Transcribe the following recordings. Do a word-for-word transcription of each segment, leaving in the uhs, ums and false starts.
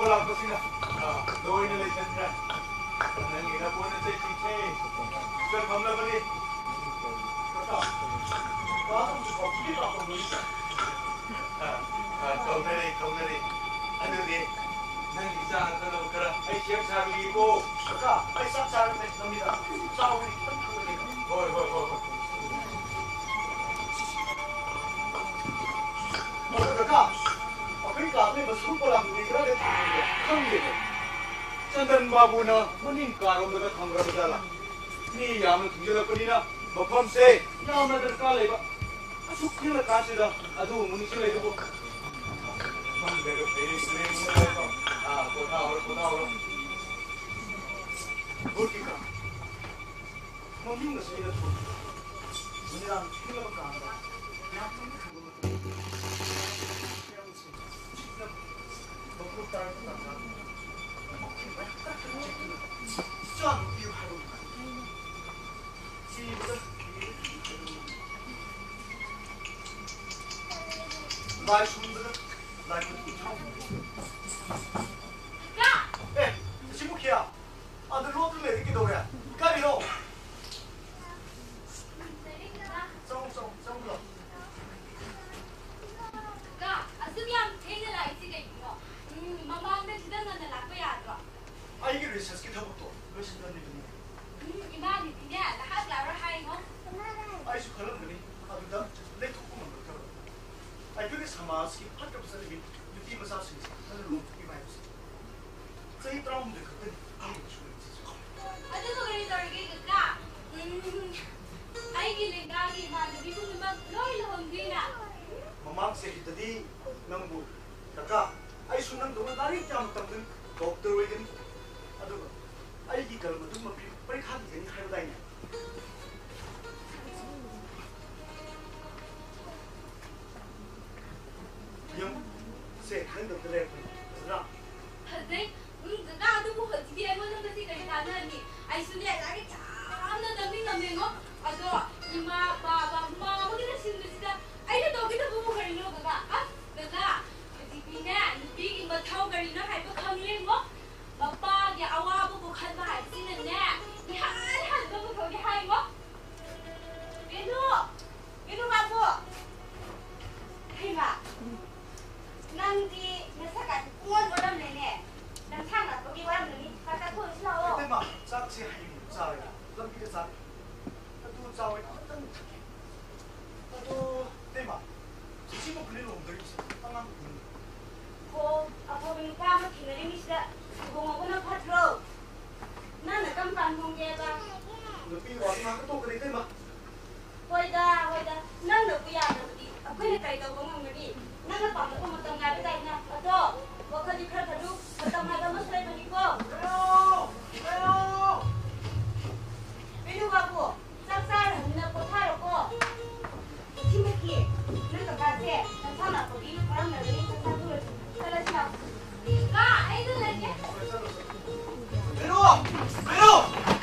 लापसीना दो इन लेसन का नहीं ना बोलने से पीछे सर हमला बने पता बात कॉपी का तो नहीं हां हां तो मेरे तो मेरे अरे नहीं जान तो करा आई शेफ साहब को का आई सब साहब ने नमीदा साहब होय होय होय और का अपनी काफी मशहूर पलाम निकला के खंगे चंदन बाबू ना मनिंग कारों में खंगरा बदला नी याम तुझे पनीना मफम से याम दरकार लेबा असुखी ना कासिदा अदु मुनिसु लेबो हम बेरो पेरिस में मुलेबा आ कोटा और कोटा और बुटी का मम्मी ने सही तो मुनिराम ठीक लगा का या तुम John, you have Jesus. Vai junto, vai junto. क्या? ए, किसी मुखिया, आधे लोग तो लेके किधर गया? करी लो. Song, song, song लो. क्या? असुबी हम ठेंगे लाई सी गई हो. मम्मा ने जिधर ना ना लापे याद वा. आई के रिसर्च की थोड़ा तो, रिसर्च करने के लिए. इमाम नी दिया, लहाज लावर हाई हो. आई सु खलम गनी, अभी तक ले तो कुम कर करो. आई फिर समाज की हर कब से भी युति मसाज से नल लोग की बात से. सही तरह हम देखते हैं, आई शुरू. अजय तो गरी दौड़ गई क्या? आई की लेगा की मां ने भी कुछ मत लोई लोंगी ना. ममांग से हितदी नंबू कका आई सुनन दो दारी क्या मतलब डॉक्टर वेगन अदो आई की कल मधु मपी परीक्षा दी नहीं खाई दाई यम से हन डॉक्टर ले ना हदे का अदो को हजी है मन में सी कहीं खाना नहीं आई सुने लागे चांदा नमी नमी नो अदो इमा बाबा मां मुझे सिंदुसिदा आई तो दोगे तो बुमु करी लो कका आ कका जीपीने नुपी की मथाव करी ना हाई को खंगले मो बाबा या अवाबो को खन हाई सिने ने हाय हाय तो को थोड़ी हाई मो बेनु बेनु बाबू हे मा नंदी नसका कोन बडम लेने नंग थांगा तो की वाम ननी काका को इस्लाओ ते मा साक से हाई सारे लम की साक तू चावे तन तो ते मा 지시 뭐 불리는 놈들이 있어. 땅만 부는. 고 아버님 까마 기내리 미스다. 고모고나 파트로. 나는 깜빡 공개가. 너 삐 와서 또 그래 때 마. 호이다 호이다. 나는 뭐야 너디. 아버님 까이다 공원들이. 나는 밤에 또 못던 가게 다 있나. 어서 뭐까지 그래가지고 어떤 하다 뭐 소리 들리고. 왜요? 왜요? 메뉴 가고 싹싹 했나 포타로고. 팀이기. 내가 가세. 괜찮아. 거기 바람 나더니 괜찮아. 잘하시나. 가. 아이들 내게. 내려와. 내려.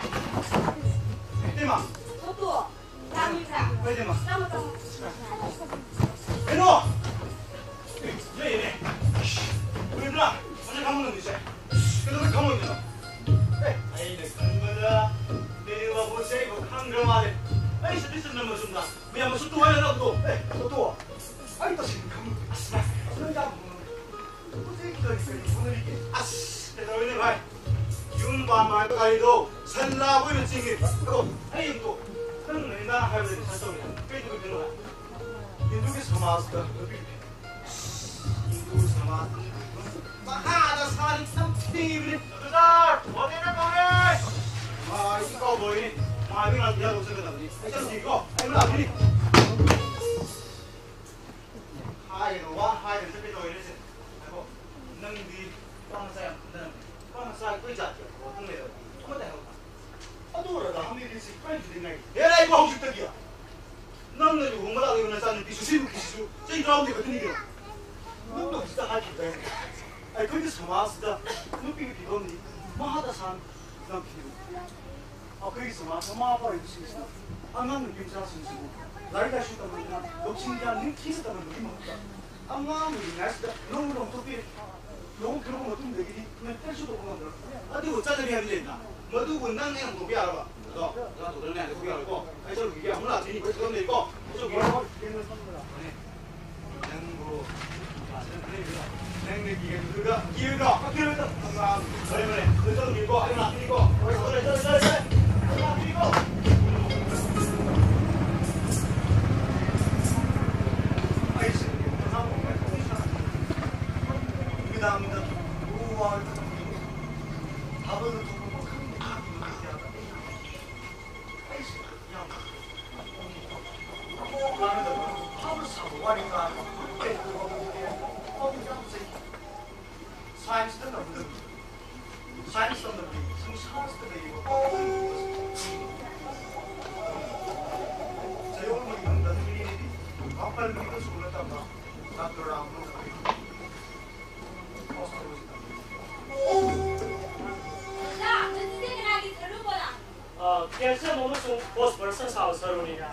내마. 저도. 남이사. 왜 내마? 나무 나무. 내려와. 예 예. 왜 그래? 어제 가면 이제. 그래도 왜 가면 되나? 에. 아이 내 간거다. 내려와 보세요. 이거 강경 말해. 아이 스피스 넘어 준다. 왜 무슨 또 와야 나도. 에. 또. 아이 또 지금 가면 아싸. 그러자. 무슨 기다리고 있어. 오늘 이게. 아씨. 내가 왜 내가 윤반만 가이도 살라고 있는 징이. 그거 아이 또. 그런 내가 하는 사소리야. 빼주고 되는 거야. 인도의 समाजका हिन्दू समाज महादा सारी सब तीव्र तुझार होने में बोले माँ इसी को बोले माँ भी ना दिया लोग से बता दी ऐसा सीखो ऐसा ना अभी हाय रोवा हाय ऐसे भी तो ऐसे से देखो नंदी कौन सा नंद कौन सा कोई जाती है वो तुम ले लो तुम बताओ अधूरा था हम ये सीख पाए दिन नहीं ये नहीं बहुत जुट गया नंद जो घूम रहा है उन्हें साथ में किसी भी किसी को चाहिए राउंड देखो नहीं करो नंद तो किसी हाथ की है आई कोई समाज का नुपी की कौन नहीं महादासान नंद और कोई समाज हमारा पर इसी से अंगन में किसी से सुन लाइट ऐसी तो नहीं दक्षिण का नहीं किसी तरह नहीं होता अंगन में नेस्ट नंद नंद तो भी 너무 그러고 어떤 얘기지? 그냥 할 수도 없는 건데. 어디고 짜증이 해야 된다. 뭐두고 난 그냥 고기 알아봐. 그래서 내가 또 너네 고기 알고, 아니 저기 이게 아무나 되니 벌써 그런 데 있고, 저기 냉고, 냉내 기계 누가 기회가 막 기회가 항상 그래 그래. 그래서 밀고 하나 밀고, 그래 그래 그래 그래. 하나 밀고. 감사합니다. 우와, 밥을 두고 뭐 큰게 다 이렇게 아이씨, 야, 나는 밥을 사고 와니까 그때 그거 거기 가서 사이즈도 넘는, 사이즈도 넘는, 성사스도 되고, 제 오늘 뭐 이런 다른 일이 아빠를 믿고 죽었다가 나더라고. कैसे मोनो सुन पोस्ट पर्सन साउ सरोनिया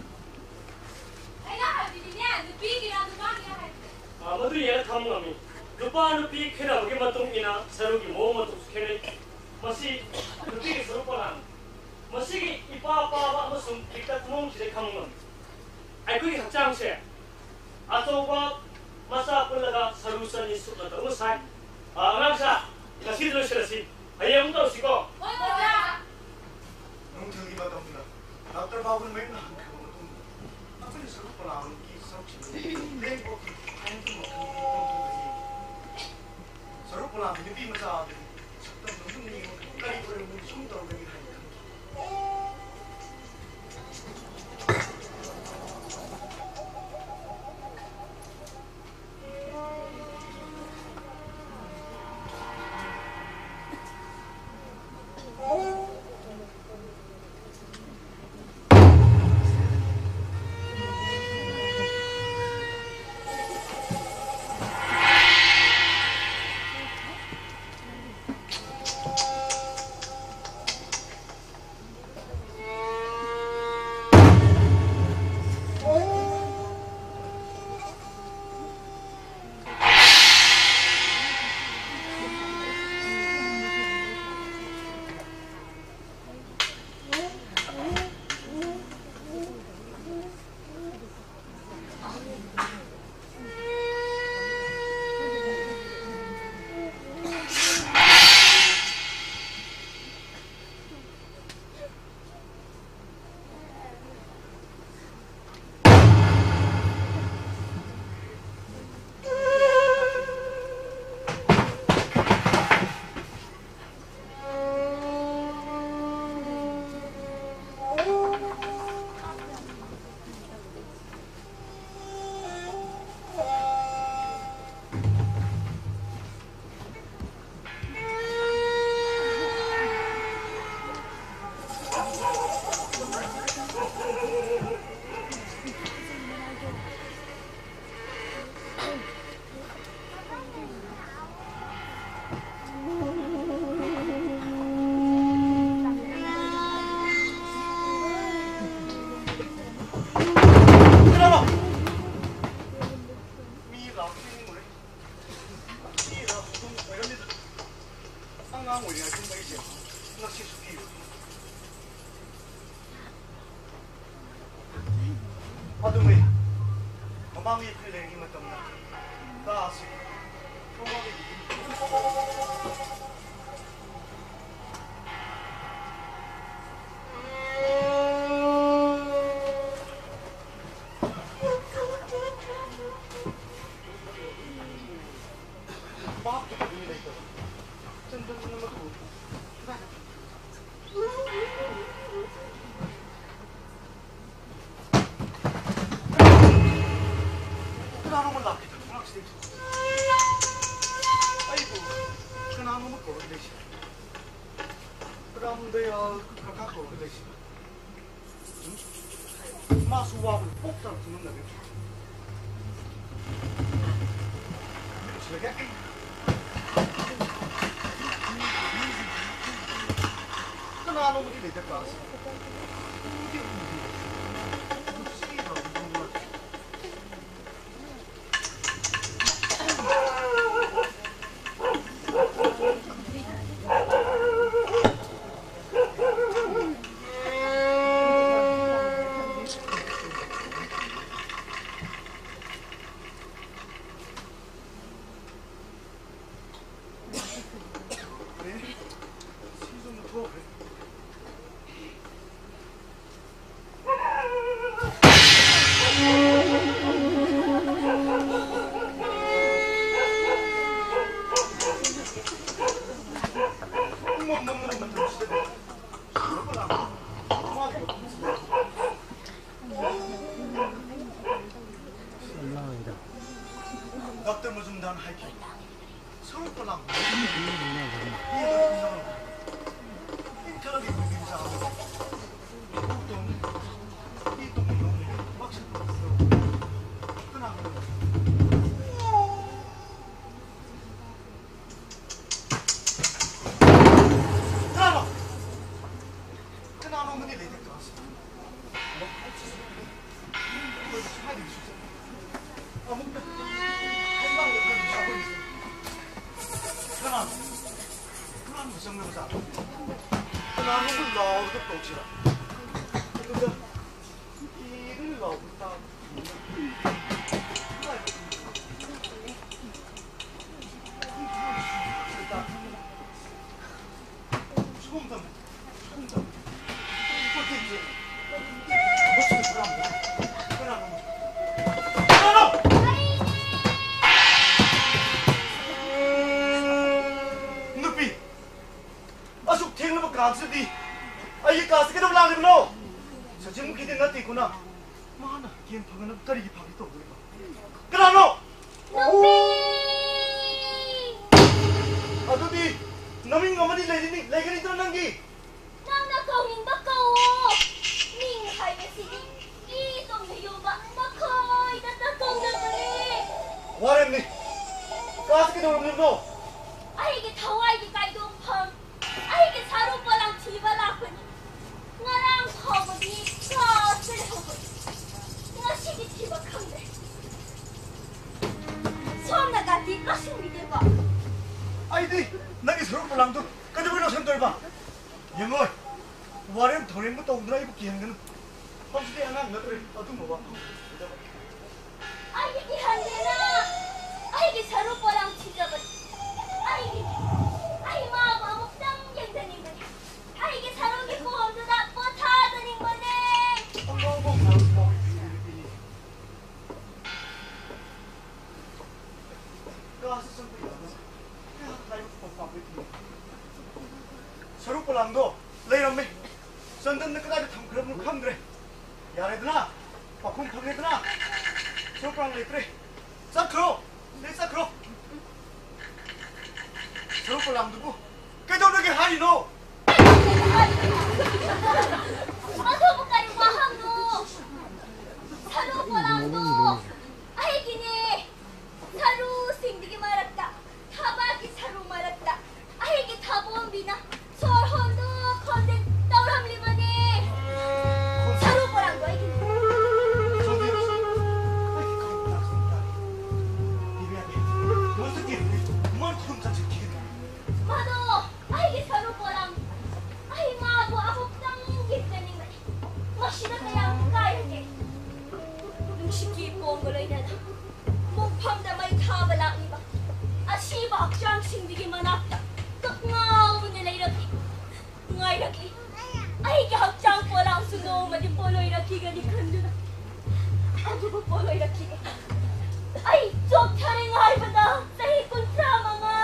아이가 하비네 누비기라 누방이야 할 아 모두 얘가 탐나미 루파 누피 खेरा बगे मतुंग इना सरुगी मो मतुंग खेरे मसी 누피기 सरुपलान मसीगी इपा पाबा अमसुंग इक्ता कुमोंग सिरे खामगम आइकुगी हचांगसे अचौबा मसा पुलगा सरुसनि सुखता उसाइ आंगसा नसी लोसरसि हयम तौसिको 뭐야 농정이 받았습니다. 닥터 바브는 맨날 한 그거 좀 아무리 서럽거나 안기 서럽지 냉고 한숨 서럽거나 느끼면서 어떤 농정이 끝까지 그러는 숨도 되게 하니까 어둠의 도망이 풀리기 맞답니다. 다시 도망이 밥도 준비돼 있어. cenderung nomor dua. Kenapa mau laki itu? Maksudnya itu. Ayo, kenapa mau kau ke sini? Kenapa dia kakak kau ke sini? Masuk wabul, pokter tuh nggak gitu. Sebagai kenapa mau di dekat kelas? 구멍 먹는 것만 시대. 그거나. 덕들 무슨 단 하이킹. 서울 거랑. 이거 그냥. 인터넷에 보기 잘하고. 동. 이 동이 너무 막상 봤어. 그냥. 그나마. 그나마 어머니 내대 들어왔어. 뭐? 이거 사야 되겠어. 아, 뭔가. 한방에 가서 자고 있어. 그나마. 그나마 무슨 명사. 그나마 물 나오는 것도 없지라. 근데 이를 나오다. 소금 좀, 소금 좀. 어떻게 이제 멋지게 돌아오면 그나마. Nupi, asuk theng na kaansi di, ay kaas ke dam lang ni bno. Sajim ki din na ti kuna, mana game phagan na kari ki phagi to buri ba. Kana no. Nupi. Adu di, naming ngamani lagi ni, lagi ni tan nangi. Nang na kau ning bakau. Ning hai na sini. I tong na yo ba bakoi na ta kau na mali. Warem ni, kaas ke dam ni bno. Aige thawai gi kai dong pham. Aige saru palang thiba lakuni. Ngarang khobodi ka sel hobodi. Ngasi gi thiba khamde. Somna ga ti kasim gi de ba. Ai di, nangi suru pulang tu, kadu bino sem toy ba. Yengoi, warem thorin mo tong drai bu kian gan. Pamsi anak na tre, adu mo ba. Aige gi hande na. Aige saru palang thiba ba. Aige, ai ma ba mo tang yang dani ba. Aige saru gi ko do da po tha dani ba ne. Ang bong bong bong. Kaas sem toy ba. 서로 꼴랑도 레이런메 선전 느까지 탐그럽는 감그래 야래드나 바콩 컴레드나 서로 꼴랑 레이트레 사크로 내 사크로 서로 꼴랑 두고 깨져오게 하리 너 Ano ba kayo mahang no? Saru ko lang no. Ay gini. Saru sindigi marakta. Tabaki saru marakta. Ay gi tabon bina. Sorhondo konde tauram libane. Saru ko lang do ay gini. 저기 아이 깜짝 놀랐다 이래야 돼 무슨 게 뭔 혼자 지키는 Mano, ay gi saru ko lang. Ay mago ako tang gitani ba. Masida kaya kaya ke. Nung sikipong guloy na na. Mumpam na may kabala iba. Asiba siyang sindigi manakta. Kakngaw mo nila iraki. Nga iraki. Ay kahapsang po lang suno madipolo iraki gani kanduna. Ano ba polo iraki? Ay, job taring nga iba na. Sahi kontra mga.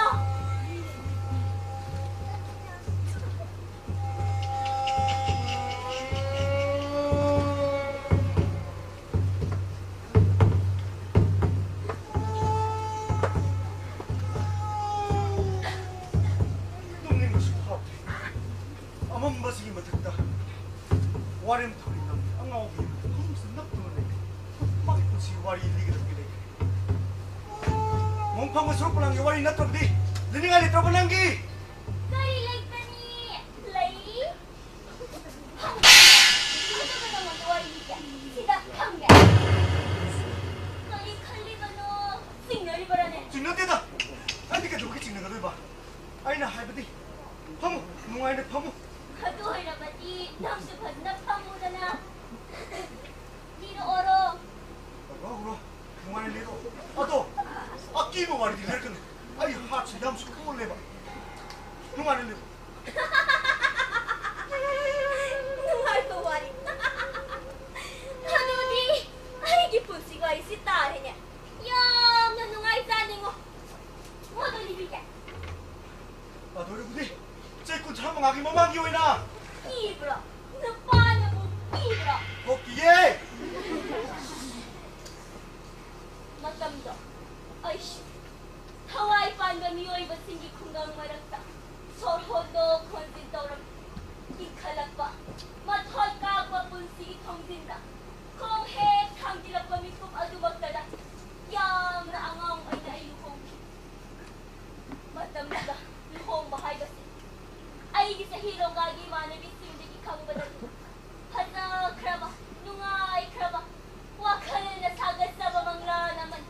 똥님 것이 파업돼 아만 마시기 못했다 와렘 털이나 앙아오기 무슨 낙동을 막이 꽃이 와리 리게 되게 돼 몸팡을 서로 꼴랑이 와리 낙동디 리닝아리 떠보랑기 Kay like tani. Lay? Hang. Ano ba naman wari niya? Sida hang ya. Kali kali ba no? Signal ba rin eh? 중년대다 아니까 저렇게 찍는 거를 봐 아이나 할아버지 파무 농아이네 파무 Kaduhay na ba di? Namsupad na pamuda na. Dino oro. 그러 그러 농아이네 리도 아또 아끼고 말이지 이렇게 아이 하치 잠수 꼴래 봐 농아이네 리도 Nungal ko wari. Ano di? Ay gipon si Goy si tare niya. Yam na nungay sa mo. Mo do libigyan. 아 노래 부디 제 군참망하기 뭐막이 오이나. 이브라, 너빠나고 이브라. 복귀에. 맞답니다. 아이씨, 하와이 반가 미오이바 생기 쿵강 말았다. 서로도 건진 떠오름. 이칼락바, 마털까과 분식이 통진다. 공해 강지락과 미꿈 아주 먹다다. 얌나 앙앙 아이나 이루공. 맞답니다. 이홍 바하이바시. 아이기 sa hirong gagi mana bisim di kang badan. Hata kraba, nungay kraba. Wakal na sagat sa bamangla naman.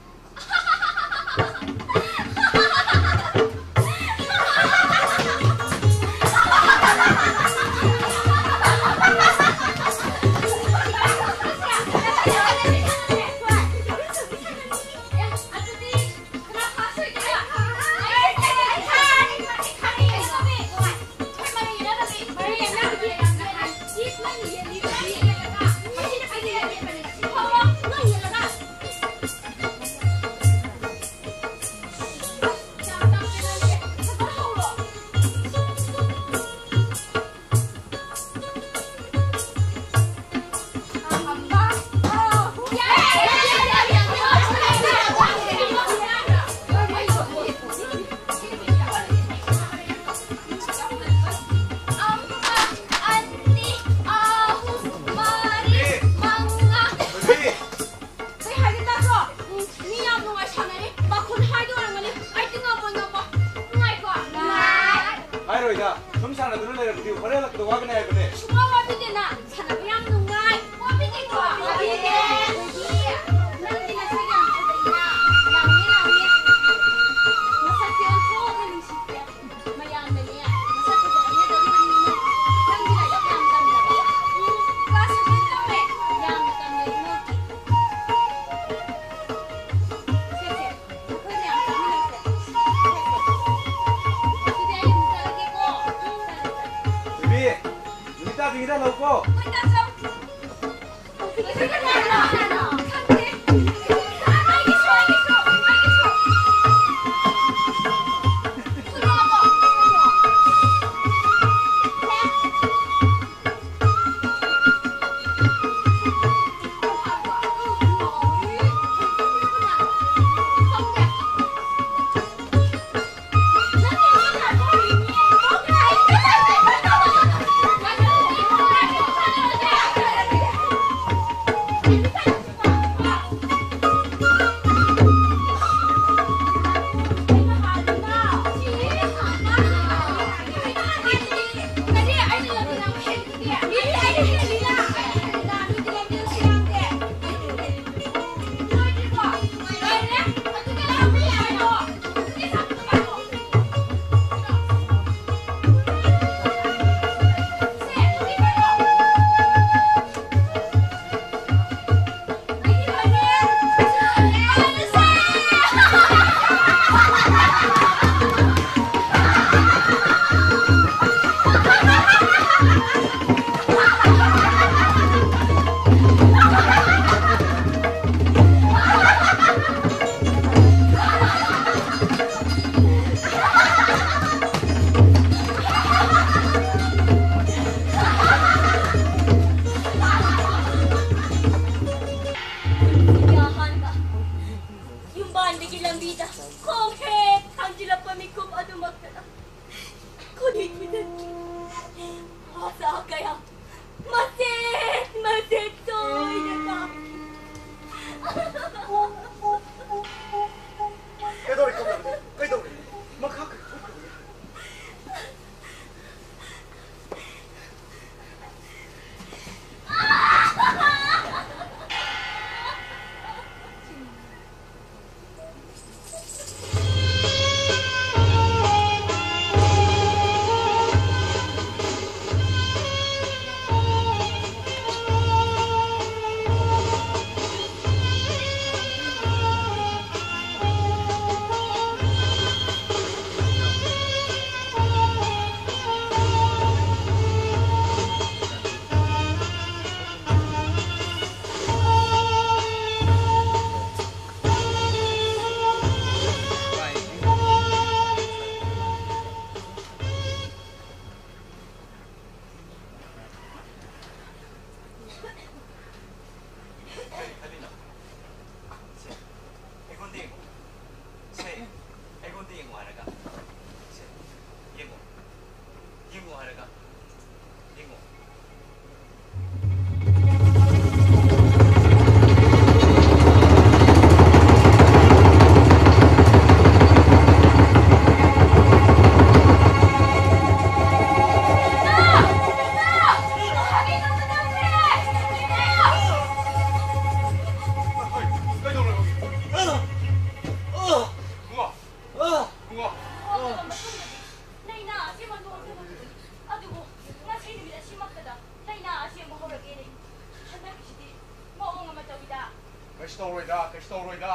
Thank you. hꯧꯔꯒꯦꯅꯦ ꯍꯟꯗꯛꯀꯤꯁꯤꯗꯤ ꯃꯑꯣꯡ ꯑꯃ ꯇꯧꯏꯗ ꯀꯩꯁꯨ ꯇꯧꯔꯣꯏꯗ ꯀꯩꯁꯨ ꯇꯧꯔꯣꯏꯗ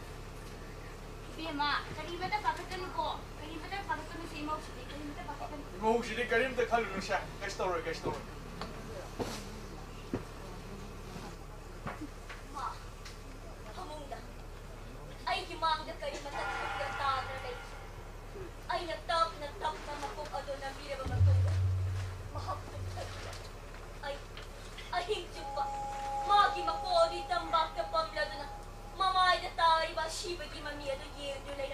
이마 그림에다 박았다는 거 그림에다 박았다는 게 이모시디 그림에다 박았다는 거 이모시디 그림도 칼루르샤 그래서 떨어요 그래서 떨어요 마 하몽다 아이기 마음도 그림에다 박았다 하더래 아이나 떡나 떡나 먹고 어도나 미래가 맞던가 마hab도 아이 아이 좀 마기 막고 어디 담박다 뻔라드나 마마이다 따이바 시በ기 마미에도 예은도 내라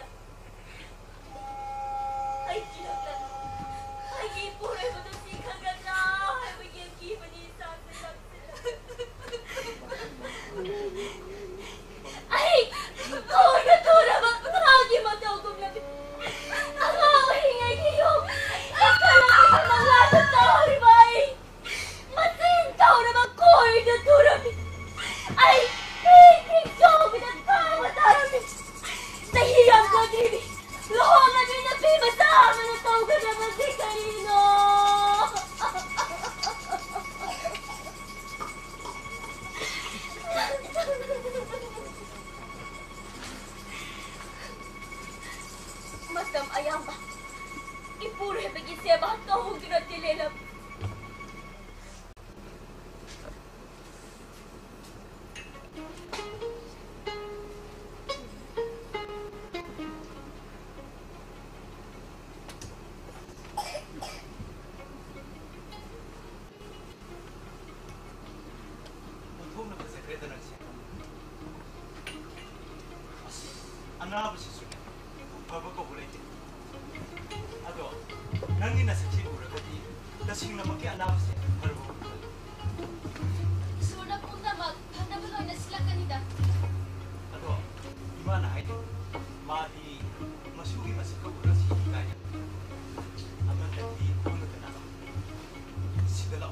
아이 기억나 아이 보래고도 시카가자 아이 기분이 싸늘싸늘 아이 거기가 돌아봐 하기만 떠오면 아가와 행하기요 아까랑이 말라도 떠오르바이 마침 떠오르바 골도 돌아비 아이 저기다 타고 사람이 나희한 거들이 로마들이나 비마 싸움을 떠오고 잡은 색깔이노 Masam ayam ba ipuro bagi seba tahu kira dilelam 안나버시 수네 바바가 보내지 아도 낭이나 색칠 우르거디 다싱나 먹기 안나버시 바로 Sudah pun nama pada belum ada silakan ida. 아도 이만 아이디 마디 마슈기 마스카 우르시 가야 아도 이 오늘 끝나다 시들어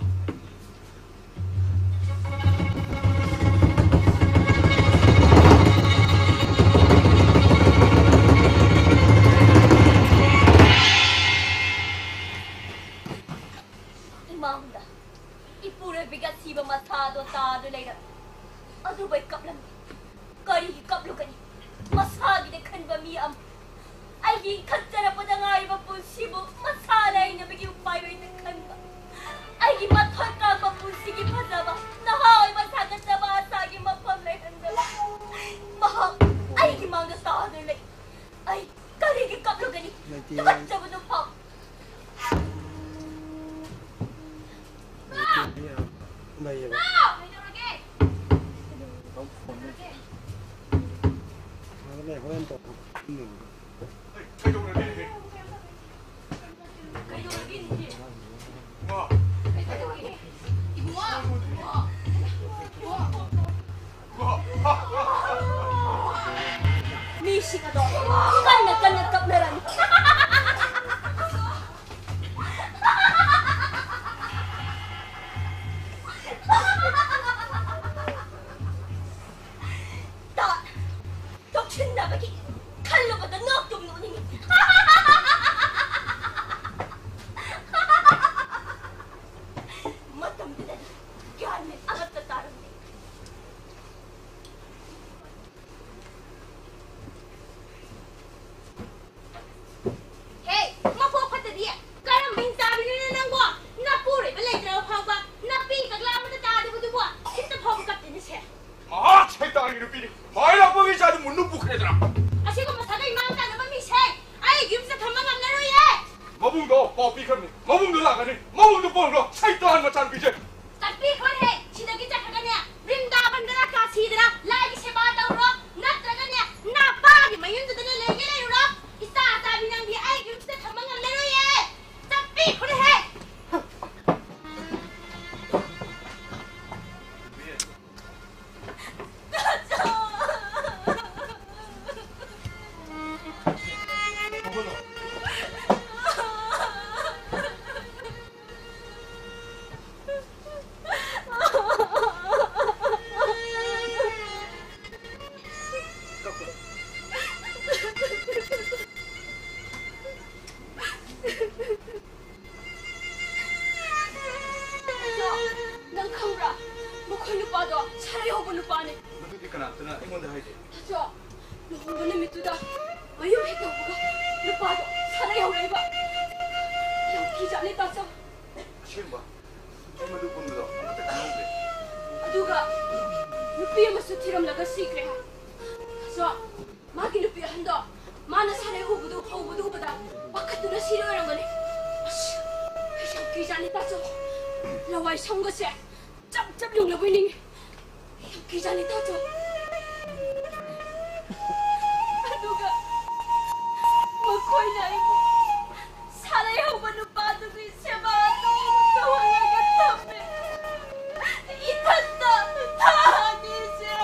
Imamda ipura bigat siba matado tado leira adu bai kaplam kari kaplu kani masagi de khanba mi am ai gi khattara padangai ba punsibo masala ina bigi upai bai de khanba ai gi mathar ka ba punsigi phajaba nahai masaga jaba sagi mapam le handala maha ai gi mangda tado le ai kari gi kaplu kani khattaba do pa Này vậy. Cái này có em tập mình. thay đổi đi đi 뭐 미시가 너 깐나 깐나 깝내라니 나 덕친 나박이 칼로보다 넉동 노닝이 맞답니다 걔안에 아갔다 따르네 Hey, mapo patadiya. Karam binsabi ni nang bo. Na pure belai draw phawba. Na pi kagla mata ta de budu bo. Kita phawb kap ni se. 아 차이다 이리 삐리 마이라 뻥이 자도 못 놓고 그래더라 Asi ko masaday mang ta naman mi se. Ay, gim sa thamang ang laro ye. 마붕도 뽀삐 그러니 마붕도 나가니 마붕도 뻥로 차이다 한 마찬 비제 Tapi kon he, sidagi ta kaganya. Brindaban dara kasi dara. Lagi se bata ro. Natraga niya. Na pagi mayun sa dala lege lay ro. Isa sabi nang di ay gim sa thamang ang laro ye. Tapi kon he. ꯃꯅꯥꯛꯇꯅ ꯑꯩꯉꯣꯟꯗ ꯍꯥꯏꯗꯦ ꯇꯥꯆꯧ ꯂꯨꯍꯣꯡꯕ ꯅꯨꯃꯤꯠꯇꯨꯗ ꯃꯌꯨꯝ ꯍꯦꯛ ꯇꯧꯕꯒ ꯅꯨꯄꯥꯗꯣ ꯁꯥꯟꯅ ꯌꯧꯔꯛꯏꯕ ꯌꯥꯝ ꯀꯤꯖꯥꯠꯅꯤ ꯇꯥꯆꯧ ꯑꯁꯦꯡꯕ ꯑꯩ ꯃꯗꯨ ꯄꯨꯟꯕꯗꯣ ꯑꯃꯠꯇ ꯈꯪꯍꯧꯗꯦ ꯑꯗꯨꯒ ꯅꯨꯄꯤ ꯑꯃꯁꯨ ꯊꯤꯔꯝꯂꯒ ꯁꯤꯈ꯭ꯔꯦ ꯇꯥꯆꯧ ꯃꯥꯒꯤ ꯅꯨꯄꯤ ꯑꯍꯟꯗꯣ ꯃꯥꯅ ꯁꯥꯟꯅ ꯎꯕꯗꯨ ꯍꯧꯕꯗꯨ ꯎꯕꯗ ꯄꯥꯈꯠꯇꯨꯅ ꯁꯤꯔ ꯑꯣꯏꯔꯝꯒꯅꯤ ꯑꯁ ꯑꯩ ꯌꯥꯝ ꯀꯤꯖꯥꯠꯅꯤ ꯇꯥꯆꯧ ꯂꯋꯥꯏ ꯁꯝꯒꯁꯦ ꯆꯞ ꯆꯞ ꯌꯨꯡꯂꯕꯣꯏ ꯅꯤꯡꯉꯤ ꯌꯥꯝ ꯀꯤꯖꯥꯠꯅꯤ ꯇꯥꯆꯧ ꯑꯗꯨꯒ ꯃꯈꯣꯏꯅ ꯑꯩꯕꯨ ꯁꯥꯟꯅ ꯌꯧꯕ ꯅꯨꯄꯥꯗꯨꯒꯤ ꯁꯦꯕꯥ ꯇꯧꯍꯜꯂꯒ ꯊꯝꯃꯦ 이탄다 다니자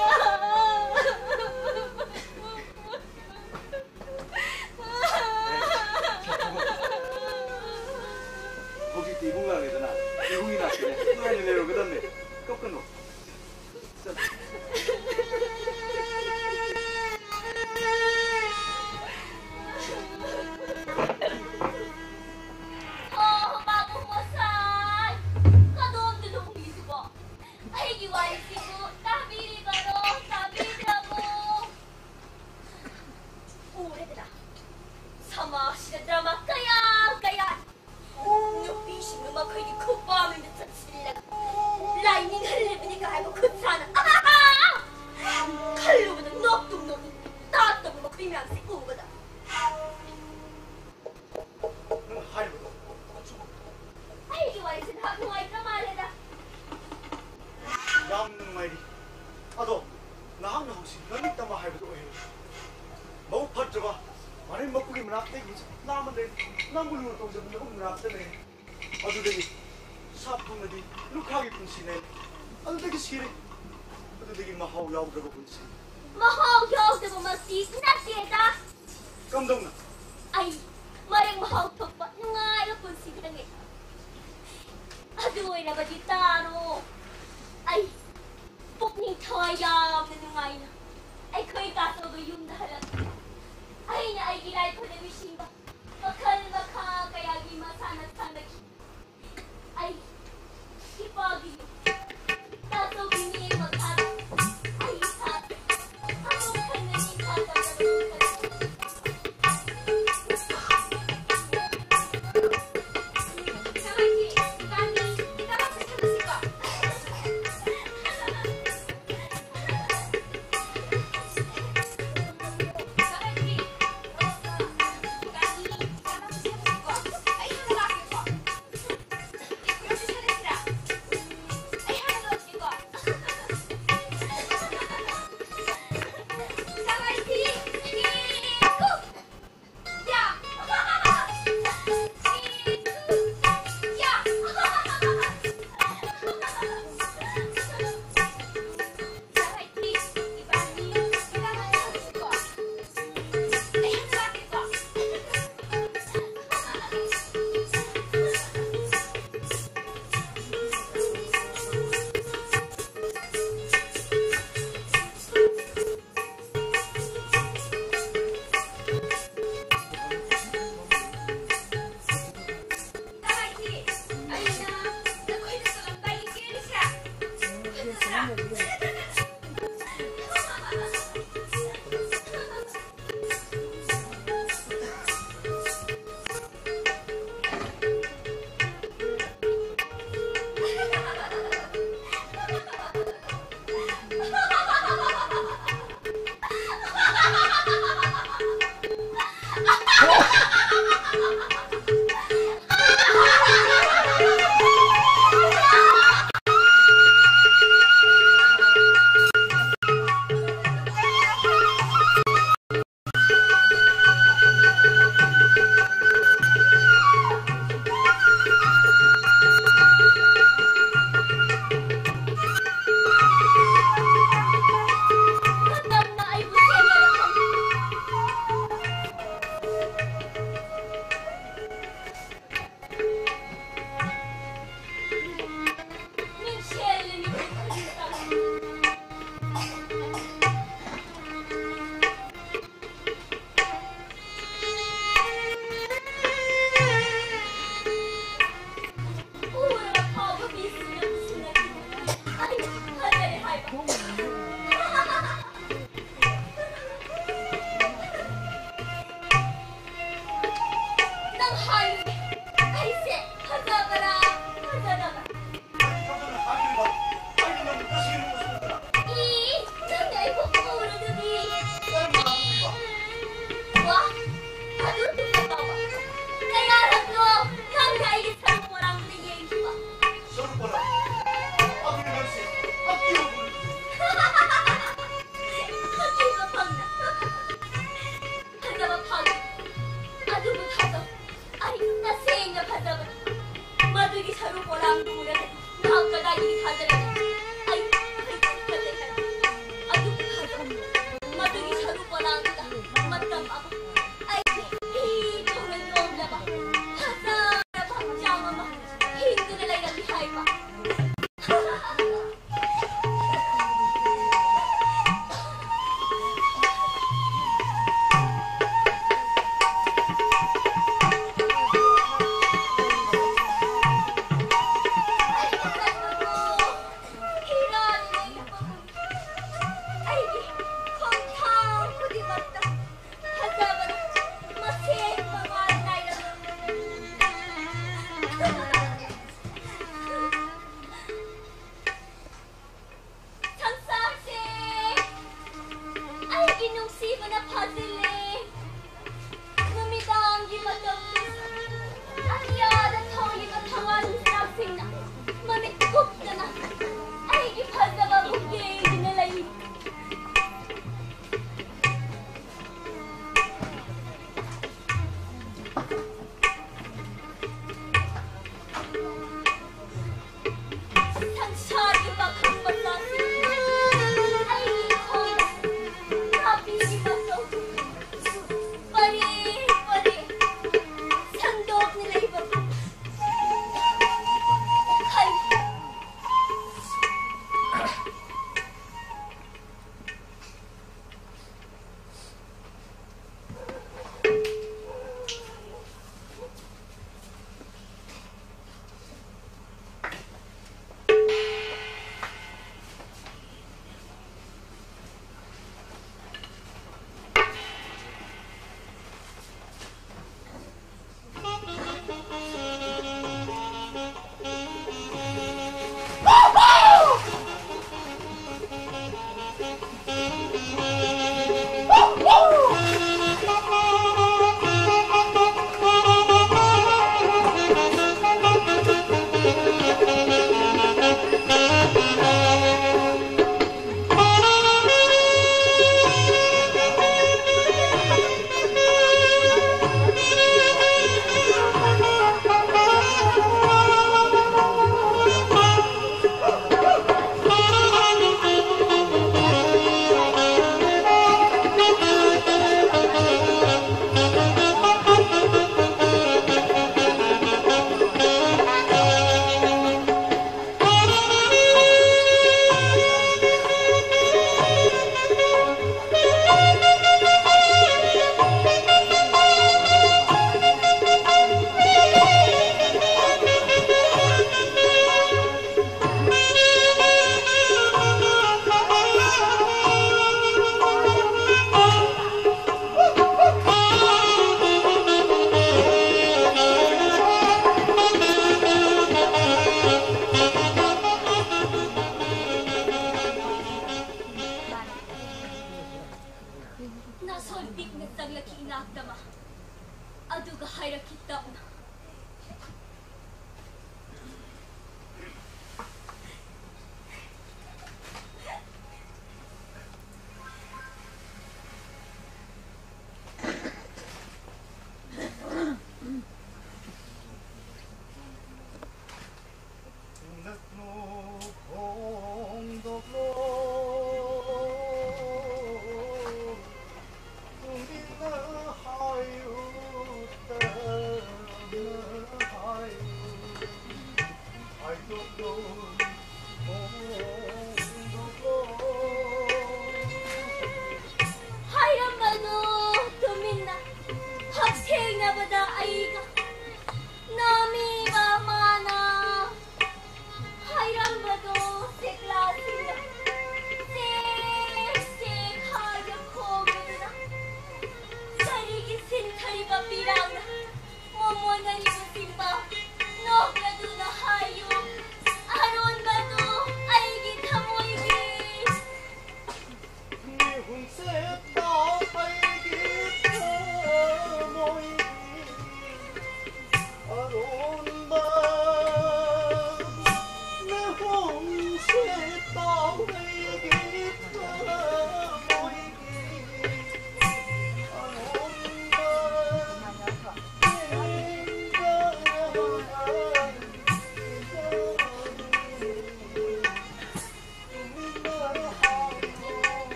거기 이공 나게잖아 이공이 나게 수간이 내려 그 다음에 꺾어놓 Thank you.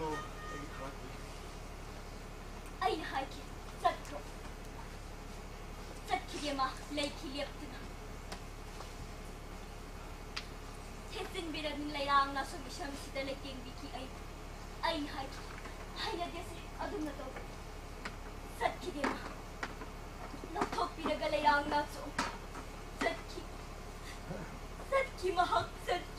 ꯑꯩꯅ ꯍꯥꯏꯈꯤ ꯆꯠꯈ꯭ꯔꯣ ꯆꯠꯈꯤꯒꯦ ꯃꯥ ꯂꯩꯈꯤ ꯂꯦꯞꯇꯨꯅ ꯊꯦꯠꯆꯤꯟꯕꯤꯔꯕ ꯂꯩꯔꯥꯡꯅ ꯁꯨꯝ ꯏꯁꯝꯁꯤꯗ ꯂꯩꯇꯦꯡꯕꯤꯈꯤ ꯑꯩ ꯑꯩꯅ ꯍꯥꯏꯈꯤ ꯍꯩꯅꯗꯦꯁꯦ ꯑꯗꯨꯝꯅ ꯇꯧꯕ ꯆꯠꯈꯤꯒꯦ ꯃꯥ ꯂꯧꯊꯣꯛꯄꯤꯔꯒ ꯂꯩꯔꯥꯡꯅꯁꯨ ꯆꯠꯈꯤ ꯆꯠꯈꯤ ꯃꯍꯥꯛ ꯆꯠꯈꯤ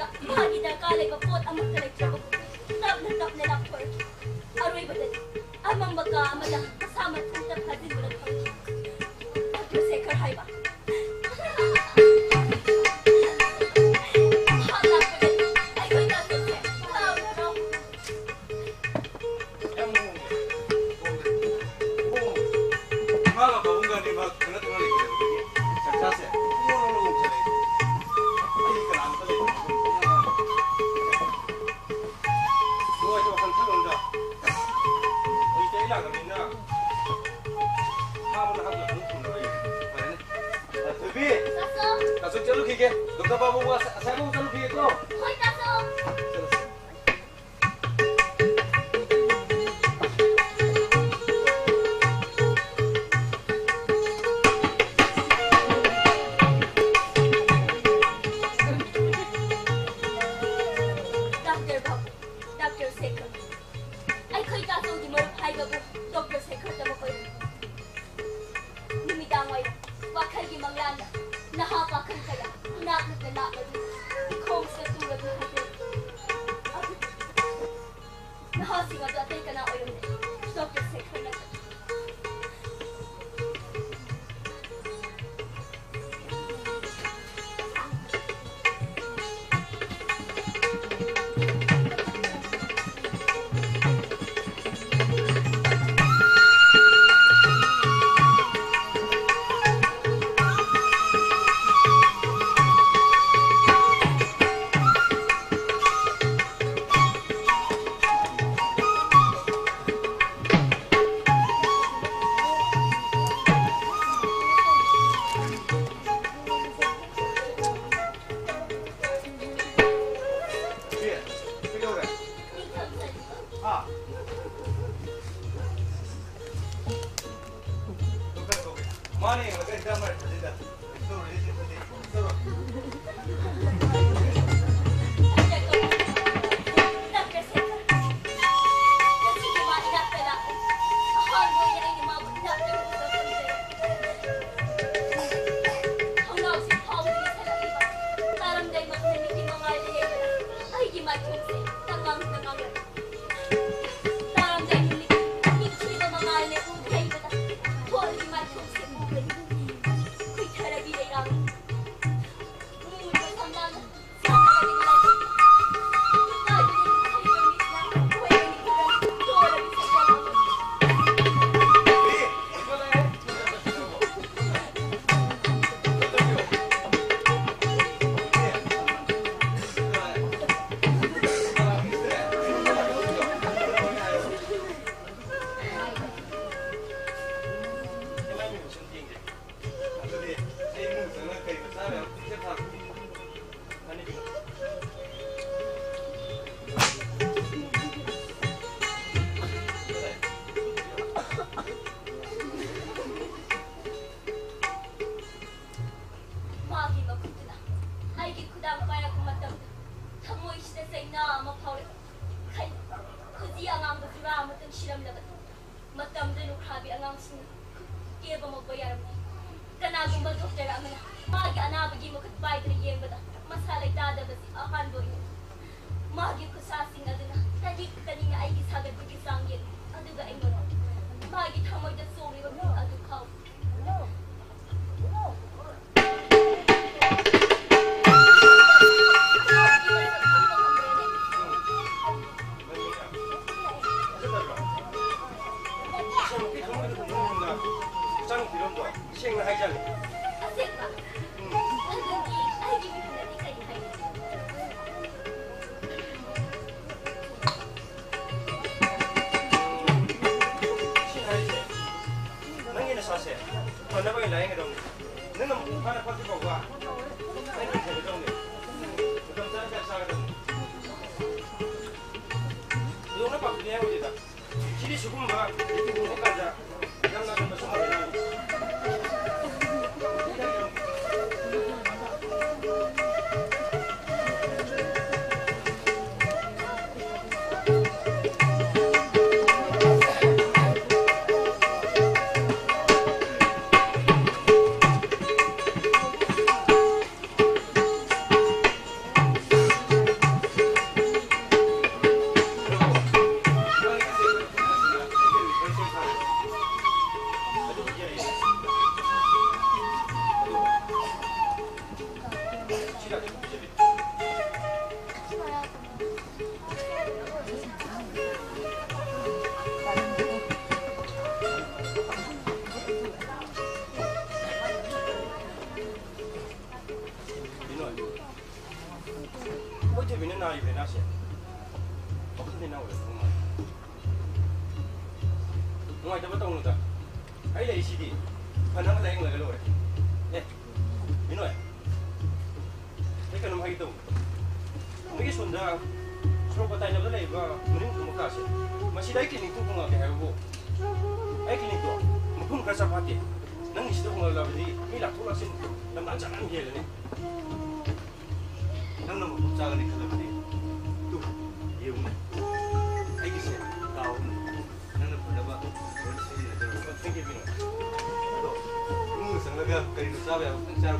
ꯃꯇꯝꯗ ꯃꯥꯒꯤ ꯗꯔꯀꯥꯔ ꯂꯩꯕ ꯄꯣꯠ ꯑꯃꯠꯇ ꯂꯩꯇ꯭ꯔꯕ ꯇꯞꯅ ꯇꯞꯅ ꯂꯥꯞꯊꯣꯔꯛꯈꯤ ꯑꯔꯣꯏꯕꯗꯗꯤ ꯑꯃꯝꯕ ꯀꯥ ꯑꯃꯗ ꯃꯁꯥ ꯃꯊꯟꯇ ꯐꯥꯖꯤꯟꯗꯨꯅ ꯊꯝꯈꯤ ꯗꯣꯛꯇꯔ ꯁꯦꯈꯔ ꯍꯥꯏꯕ Dokter Babu, saya mau jalan pergi kok. Hoi, Taso. Doctor Babu, Doctor Sekhar. Ay khoi Taso di mo hai babu, Doctor Sekhar ta mo koy. Numidang ay wakal gi manglanda. Nahapakan kaya. Nak na nak na kong sa tulad na hati. Nahasi nga datay ka na o yun eh. Doctor Sekhar na ka. Morning, look at them. थे बिना नारी बिना से बहुत दिन ना हुए नोंग जब बताऊँ ना आई ले इसी दी फना में लाएंगे लगे लोग ए बिनो है ये क्या नम्हाई तो मुझे सुनता सुनो पता है जब तक इबा मुझे तुम क्या से masih lagi ni tu bunga ke hawo ai kini tu mukun kerja pati nang isi tu bunga labi ni lah tu lasin nam nak jangan dia ni nang nam jangan ni kalau ni tu ye um ai kisi kau nang nam pernah buat polisi ni ada orang tinggi bina tu mu sangat kari tu sahaja aku cakap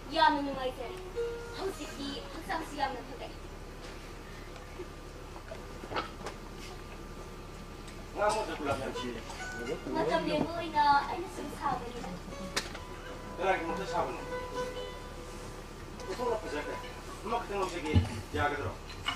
यामना नुंगाइजरे हौजिकि हक्सांसि यामना फगै Ngamu tu pulang yang sini. matam lemo ina aina sum sabani Lagi muda sahabat. Kau nak pergi ke? Mak tengok segi jaga terus.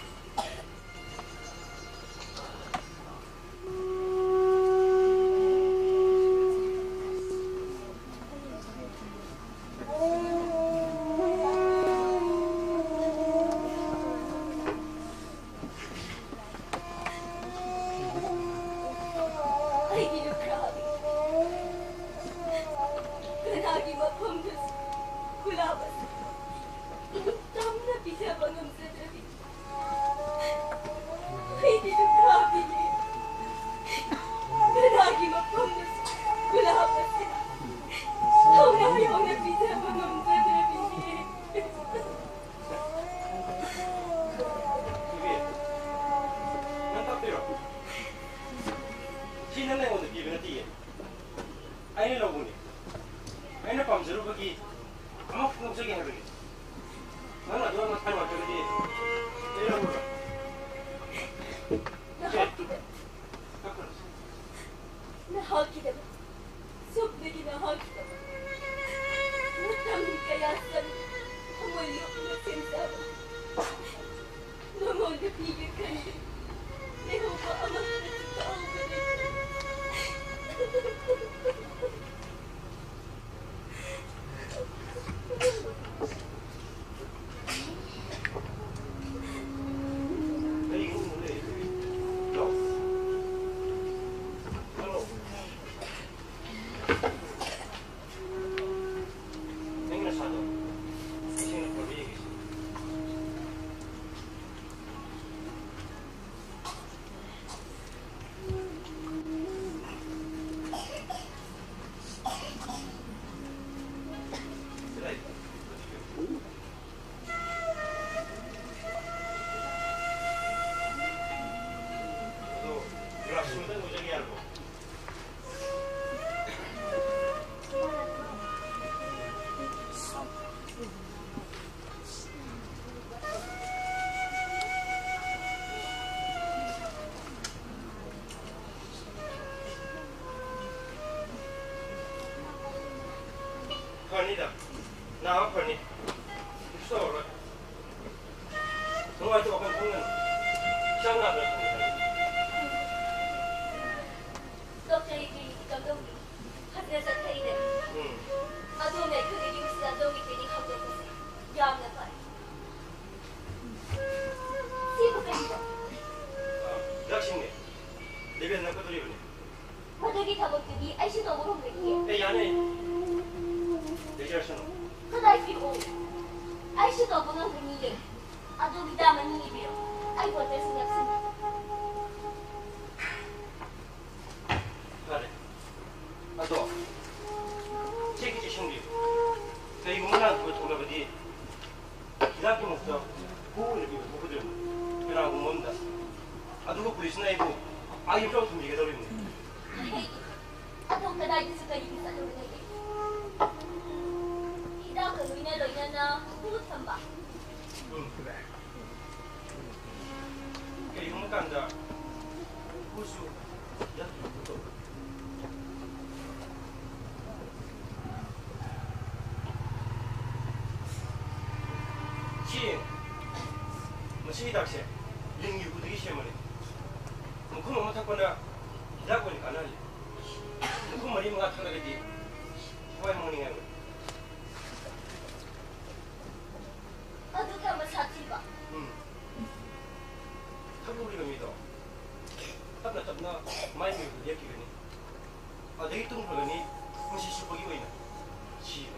Pani dah, nama pani, itu orang. Semua itu akan pungan, sangat berpungan. Dokter ini kita dong, hasilnya saya ini. Aduh, nak kerja di usia dong ini kerja tu, jam lepas. Siapa kerja? Lakshmi, dia nak kerja ni. Macam kita buat ni, Aisyah tahu orang lagi. Eh, yang ni. Kadaifiku, Aisyah tahu orang begini. Aduh kita mana ni biar, I buat sesuatu sini. Ada, aduh, cek cek sendiri. Saya mungkin buat orang berdua. Kita tu mesti, kau ni biar kau tu, kita aku munda. Aduh, polis ni ibu, ayu kau tu juga tahu ni. Hei, aduh kadai tu sekali kita tahu lagi. Kita kalau ini lo ini na, pulut sambal. Hmm, betul. Kayak mungkin dah, khusus, dah betul. Cik, masih tak sih? Yang ibu tu siapa ni? Mungkin mama tak pernah, dah pun kanal. Mungkin mari mengatakan lagi, apa yang mau ni? Aduh kamu sakit pak. Hmm. Kamu boleh minta. Tapi nak nak main ni dia kira ni. Ada itu pun ni masih super gila ni. Siapa?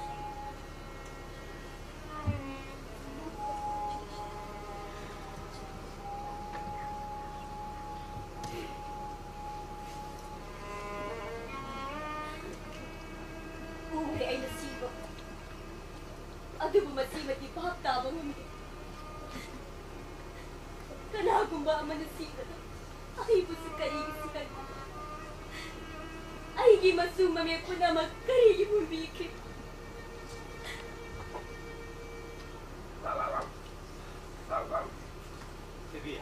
Umri ay nasiba. Aduh mati-mati paham tabang hindi. Kanagong ba ang manasiba na? Ay po sa kaigisikan. Ay gimasumami ako na magkarigi bumikit. भी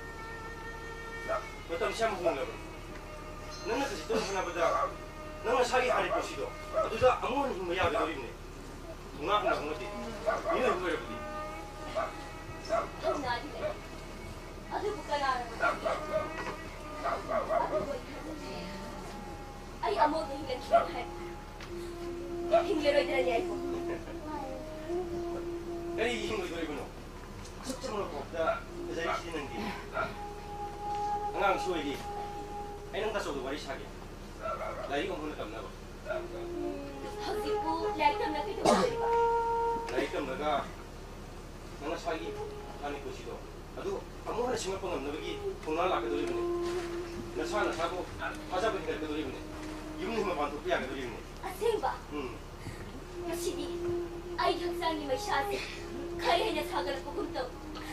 मतलब शाम होंगे नंगे किसी तो सुना बता नंगे सारी हारे पोसी दो तो जा अमोन ही मया बेदोरी ने मुंगा अपना मुंगती ये हुए रखती हम ना दी अरे बुका ना आई अमोन नहीं लगती है हिंगे रोई तेरा जाए को Dari ini mungkin dua ribu no. Sukses melukok dah jadi sini nanti. Engang suai di. Ayo nang tasuk tu waris lagi. Lagi kamu nak kamna. Hakiku lagi kamna kita boleh ba. Lagi kamna ka. Nang sagi kani kusi do. Aduh, kamu harus singgah pengam nabagi tungal lagi dulu ini. Nasa nasa aku pasal pergi ke dulu ini. Ibu ni membantu pihak ke dulu ini. Asing ba. Hmm. Nasi di. Ay haksan ni masyasi. Kaya niya sagal ko kunto.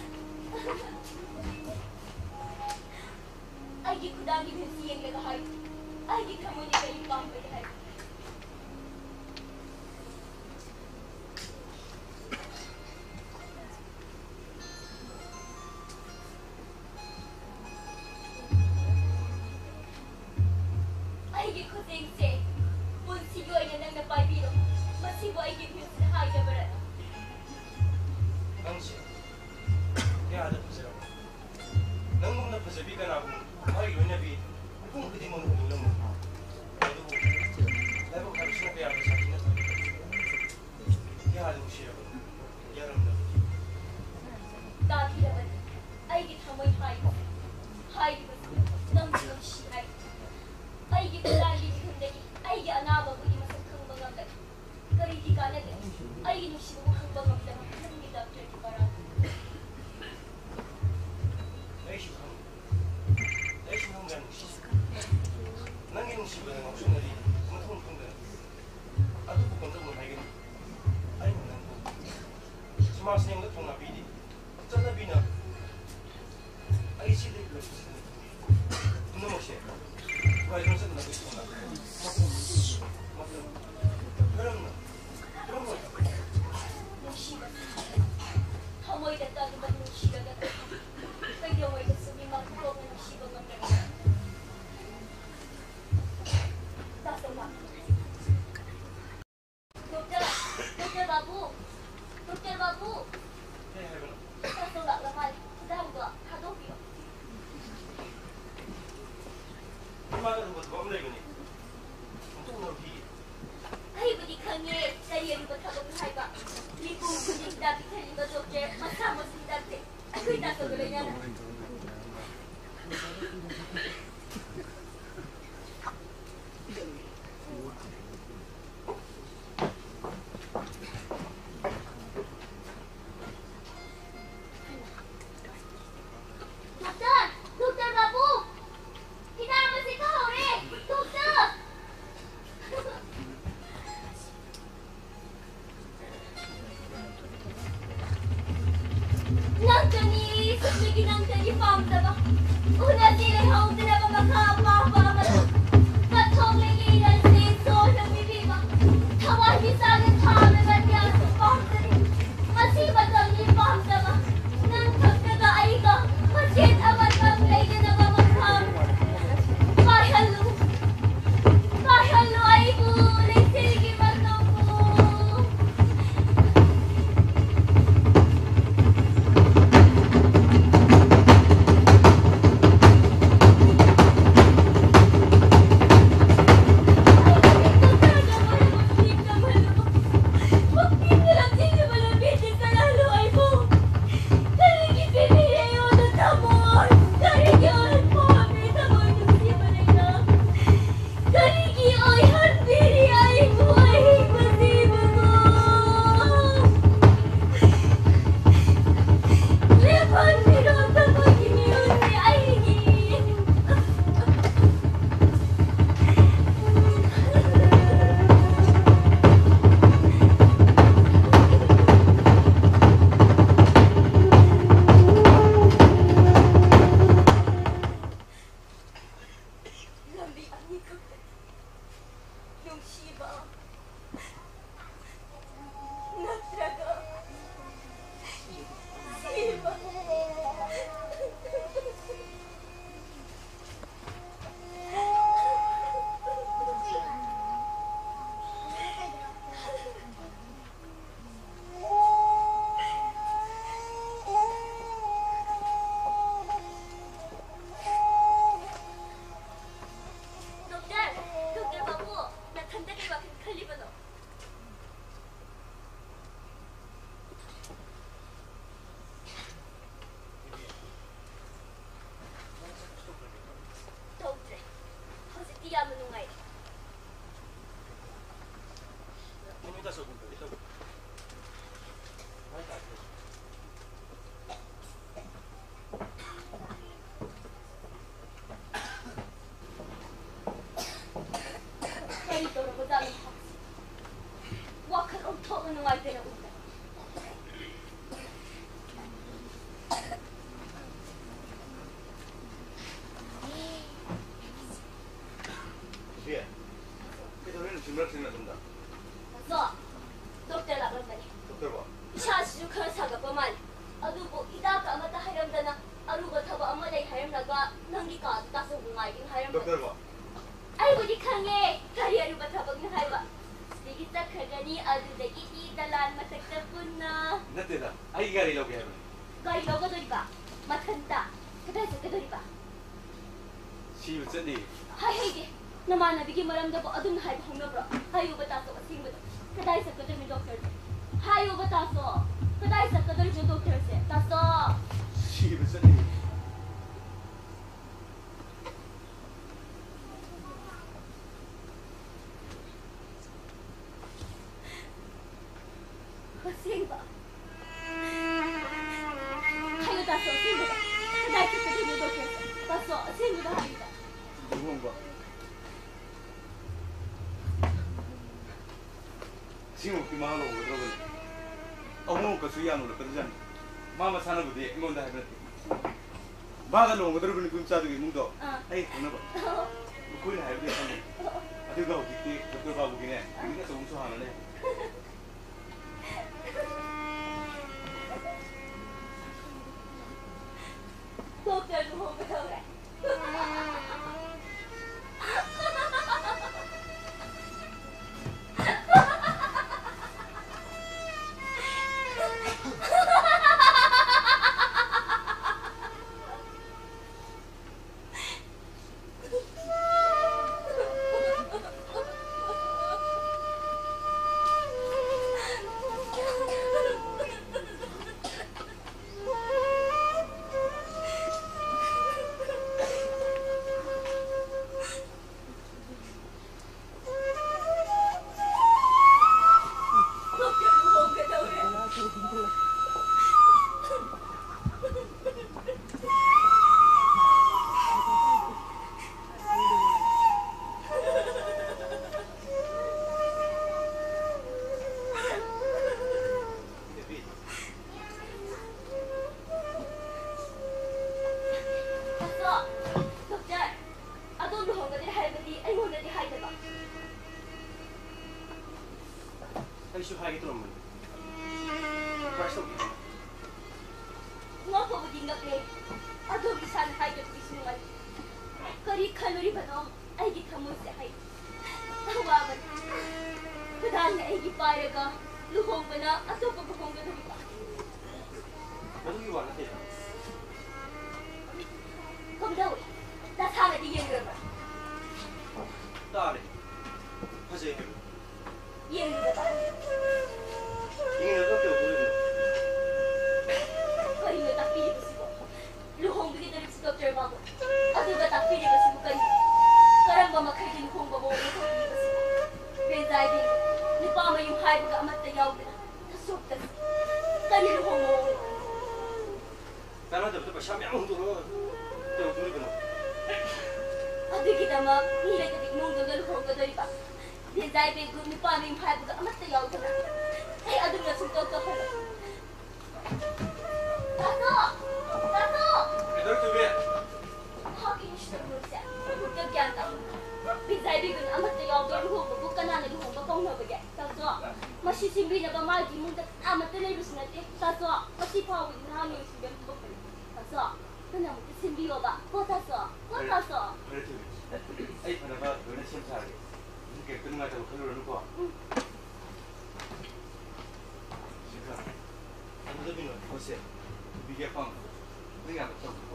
Ay di ko dagi bin siyang lagahay. Ay di kamo ni kayo pambayay. Ay di ko tingse. Bunsiyo ay nanang napabiro. Masibo ay di bin sinahay na barat. Angsi, ya ada pasal. Nanggung nak pasal bikan aku, hari ini nabi, aku mungkin tidak mahu ulang. Aduh, lepas harus nak biar pasal ini. Ya ada usia aku, ya ramai. Tapi dapat, ay kita may hay, hay betul, nang nang sihay. Ay kita lagi dihundagi, ay kita anaba ko di masakang bangagat. Kari di kanan, ay inusin mo kang bangagat. Nangin siapa yang maksud dari macam macam tu, aku bukan tu menghajar, aku menangku. Semua senyum tu pun nabi di, jangan bina. Aku sih dah belum selesai. Nama siapa? Kau itu macam nak ikut mana? Macam, macam, kerana, kerana. Musibah, kamu itu tak ada musibah datang. Kaya mo itu sabi magkakaroon ng musibah magkakaroon. Dokter, Dokter Babu, Dokter Babu. Satu tak ramai, dah enggak, hadopio. Gimana tu buat kamu lagi ni? Untuk nabi. Ay, budi kami, saya ribet kalau berhaibat. Lipu budi dapat terlibat dokter, masa mesti dapat. Aku tak tahu bagaimana. Dokter, Dokter Babu, kita mesti tahu ni, Dokter. Nangkani, seperti nangkani faham tak? Udah tidak tahu tidak apa apa apa. Katong lagi dan seso yang bibiba. Tawar bisa ngetahu dengan faham tak? Masih betul ni faham tak? Nangkap jaga aiga, masjid amat kamlay na nababakam. Pahalu, pahalu aibu, lesilgi matangku. चलगा नंगी का तासो गुंगाई दिन Hiram doctor बा आई बुदी खंगे करी अरु बथाबक न हायबा दिगी तखगनी अदुदगी इ दलाल मथक्ता पुन्ना नतेदा आई गाड़ी लोगे है गाड़ी लोगो दोरिबा मथंता कदाय चकदोरिबा सी चदी हाय हाय नमानबिगी मरमदब अदुन हाय हौनब्रो हायो बतासो असिंगबद कदाय चकदोरमि डॉक्टर हायो बतासो कदाय चकदोरमि डॉक्टर से तासो सी चदी Simba. Hayo taso, Simba. Kadai ka pwede mo doktor. Taso, Simba da hayo. Dugong ba? Sino kimalo ko daw? Amo ka suyano na padajan. Mama sana budi ingon da hayo. Baga no ngadro bin kun sa dugi mundo. Ay, ano ba? Ko na hayo di sana. Adu ga hukiti, doktor babu gine. Ini ka sung suhana ne. Doktor mo ko daw eh. Ay, siya hagi tulong mo. First of all, Nga po buding ngakli. Ado bisan hay ka bisinungan. Kari kalori ba no? Ay gitamo sa hay. Tawagan. Kadaan nga ay gipara ka. Luhong ba na? Ato pa bukong ka na ano yung iwan natin? Kung daw eh. Nasana di yung raba. Tari. Kasi, Yung raba. ingin na ito kayo tuloy mo. Kari nga takpili ko siya. Luhong bigit na rin si Doctor Bago. Ato ba takpili ko siya kayo? Karang ba makagin kong babaw na takpili ko siya. Benzay din. Nipama yung hay baga amat na yaw na. Tasok ka siya. Kani luhong mo. Pero dapat pa siya may ang duro. Ito, tuloy mo. Ato kita ma, nilay ka tig mong gagalukong ka doon pa. Benzay din kung nipama yung hay baga amat na yaw na. Ay, ato nga suntok ka pala. Tato! Tato! Ito, tuloy. Hakin siya na siya. Magkagyan ka. Benzay din kung amat na yaw na luhong. Bukan na na luhong. Bakong nabagay. Tato! Masisimbi na ba magi mong amat na labos natin? Tato! Masipawin na hangin yung simbang bukal. Tato! Kana mo simbi ba? Ko tato! Ko tato! Pero tuloy. Ay, ano ba? Doon na siyang sari. Hindi kayo tunong nga ito. Kaluro ko. Sige. Ano sabi mo? Jose. Bigyan pang. Hindi nga ito ko.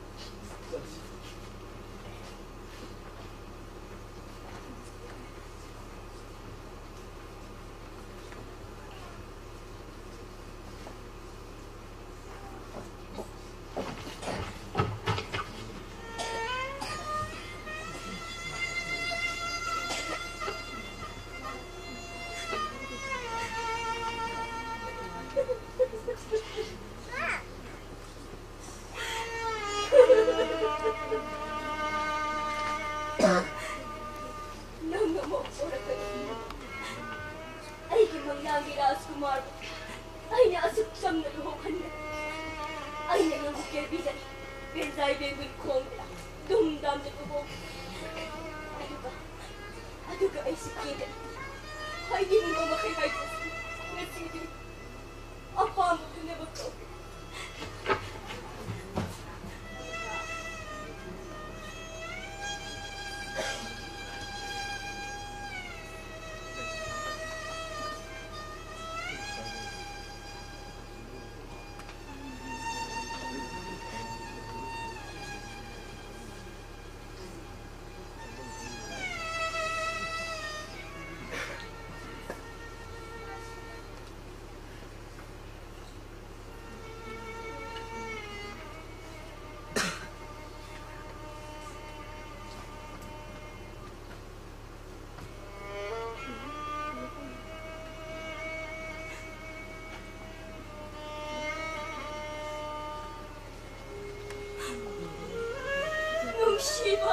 Nang namokura ka niya. Ay, kimang nangiras kumaro. Ay, naasok siyang naluhokan na. Ay, nangang kaibigan. Benzay bengun kong na. Dumdam na ko. Ano ba? Ano ka ay sikidan? Ay, di mo makikay ko. Nasili. Ang pamo ka na ba ko? Nungsiba.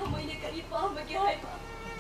थमोइने करी पामगे हाइबा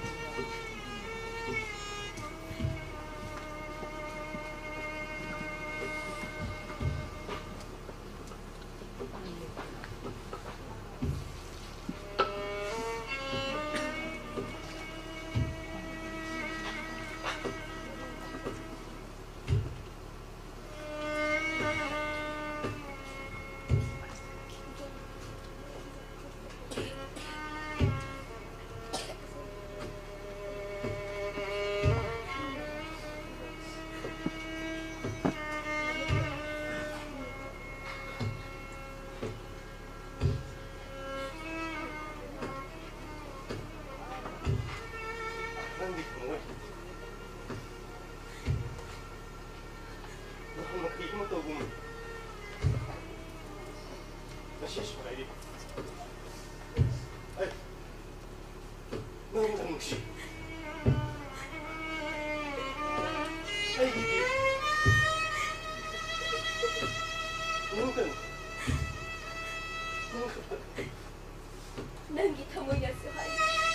नंगी थमोइने से हाय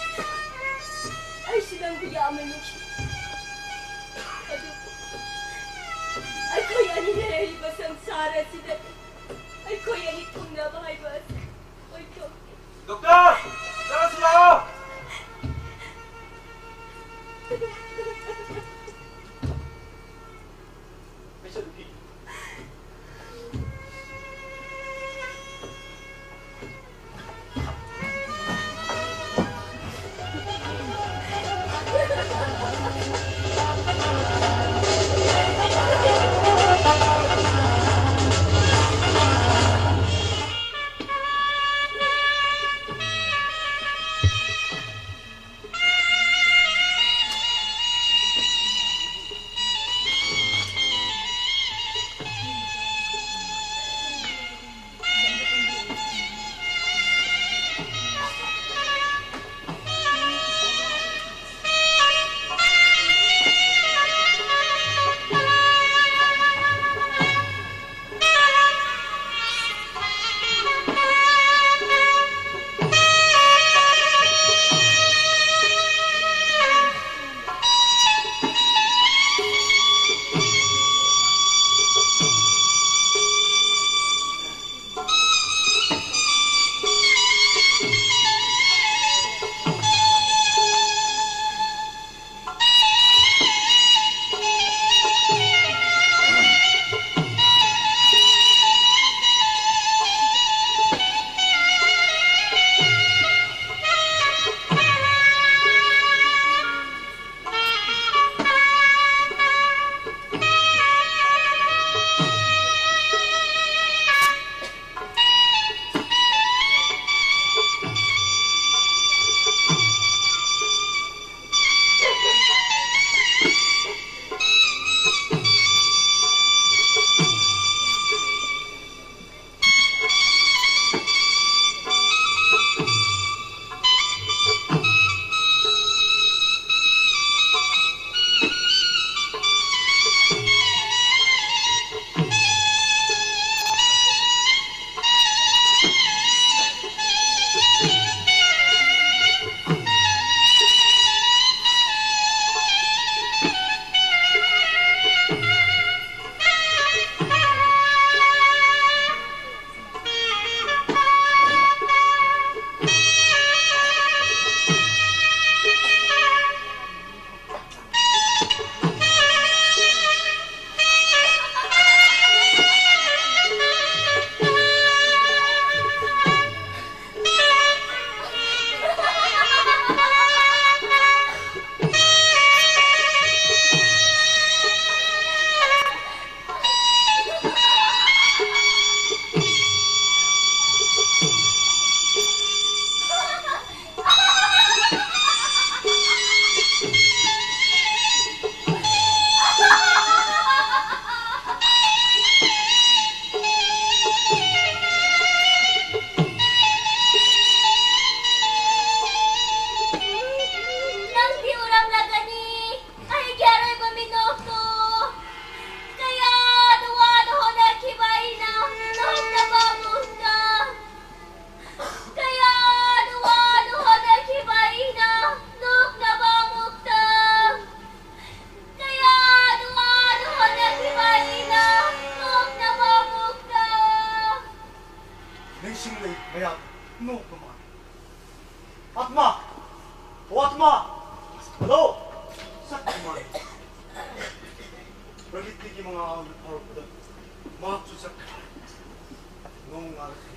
आई सिनंग यामन नुखी अदु आई कोई अनि नेरी संसार असिदे आई कोई अनि तुंगना भाई बस ओइ तो डॉक्टर जरा सुनाओ कैसे दुखी 아줌마! 오 아줌마! 너! sakman. Pergi tinggi mengalami hal mak susah. Nung